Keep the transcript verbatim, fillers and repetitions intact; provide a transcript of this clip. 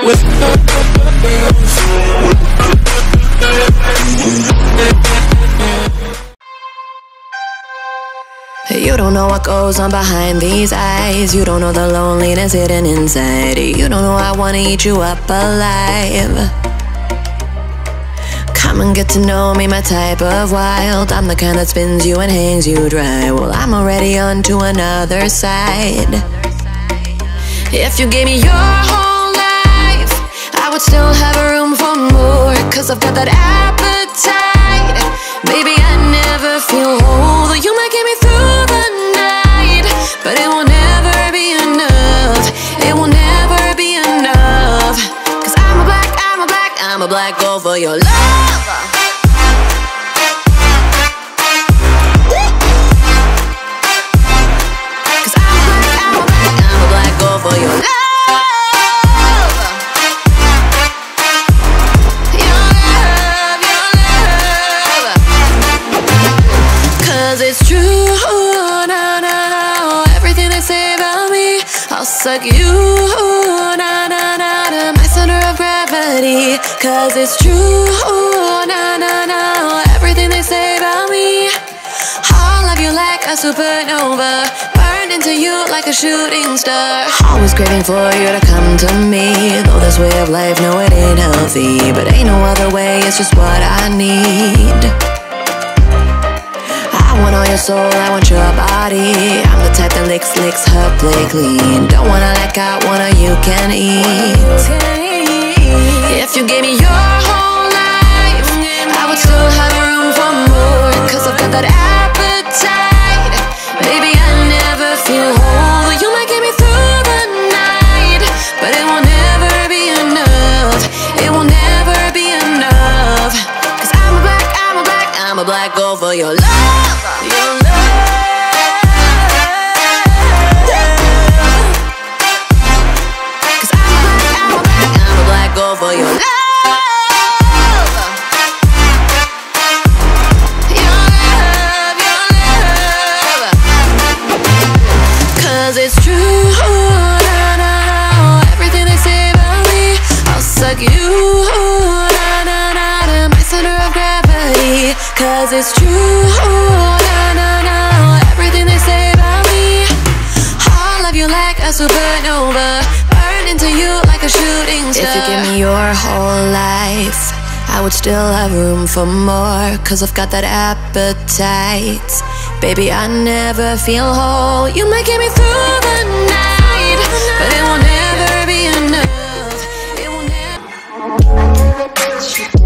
You don't know what goes on behind these eyes. You don't know the loneliness hidden inside. You don't know I wanna eat you up alive. Come and get to know me, my type of wild. I'm the kind that spins you and hangs you dry. Well, I'm already on to another side. If you gave me your whole life, I would still have room for more, 'cause I've got that appetite. Baby, I never feel whole. You might get me through the night, but it will never be enough. It will never be enough. 'Cause I'm a black, I'm a black, I'm a black girl for your love. For your love, your love, your love. 'Cause it's true, no, no, no. Everything they say about me, I'll suck you, no, no, no, to my center of gravity. 'Cause it's true, no, no, no. Everything they say about me, I'll love you like a supernova, burned into you like a shooting star. Always craving for you to come to me. Though this way of life, no, it ain't healthy, but ain't no other way, it's just what I need. I want all your soul, I want your body. I'm the type that licks, licks her play clean. Don't wanna let go, wanna you can eat. If you gave me your whole life, I would still have room for more, 'cause I've got that appetite. Baby, I never feel whole. You might get me through the night, but it will never be enough. It will never be enough. 'Cause I'm a black, I'm a black, I'm a black girl for your love. Your love. 'Cause I'm a black, I'm a black, I'm a black girl for your love. It's true, no, no, no. Everything they say about me, I'll suck you, no, no, no, to my center of gravity. 'Cause it's true, no, no, no. Everything they say about me, I'll love you like a supernova, burn into you like a shooting star. If you give me your whole life, I would still have room for more, 'cause I've got that appetite. Baby, I never feel whole. You might get me through the night, but it will never be enough. It will never.